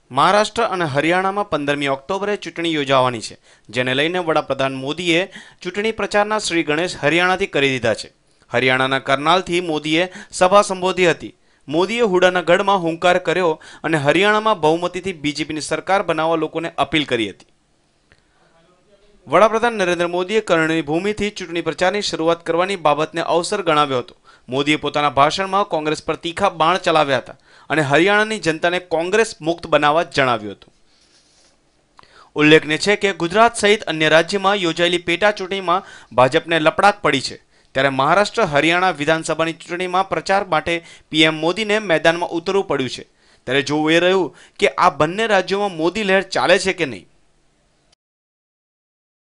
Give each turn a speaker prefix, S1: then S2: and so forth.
S1: મહારાષ્ટ્ર અને હરિયાણામાં 15મી ઓક્ટોબરે ચૂંટણી યોજાવાની છે, જેને લઈને વડાપ્રધાન મોદીએ ચૂંટણી પ્રચારના શ્રી ગણેશ હરિયાણાથી કરી દીધા છે. હરિયાણાના કરનાલથી મોદીએ સભા સંબોધી હતી. મોદીએ હુડાના ગઢમાં હુંકાર કર્યો અને હરિયાણામાં બહુમતીથી બીજેપીની સરકાર બનાવવા લોકોને અપીલ કરી હતી. વડાપ્રધાન નરેન્દ્ર મોદીએ કર્ણની ભૂમિથી ચૂંટણી પ્રચારની શરૂઆત કરવાની બાબતને અવસર ગણાવ્યો હતો. મોદીએ પોતાના ભાષણમાં કોંગ્રેસ પર તીખા બાણ ચલાવ્યા હતા અને હરિયાણાની જનતાને કોંગ્રેસ મુક્ત બનાવવા જણાવ્યું હતું. ઉલ્લેખનીય છે કે ગુજરાત સહિત અન્ય રાજ્યમાં યોજાયેલી પેટા ચૂંટણીમાં ભાજપને લપડાક પડી છે, ત્યારે મહારાષ્ટ્ર હરિયાણા વિધાનસભાની ચૂંટણીમાં પ્રચાર માટે પીએમ મોદીને મેદાનમાં ઉતરવું પડ્યું છે. ત્યારે જોવું એ રહ્યું કે આ બંને રાજ્યોમાં મોદી લહેર ચાલે છે કે નહીં.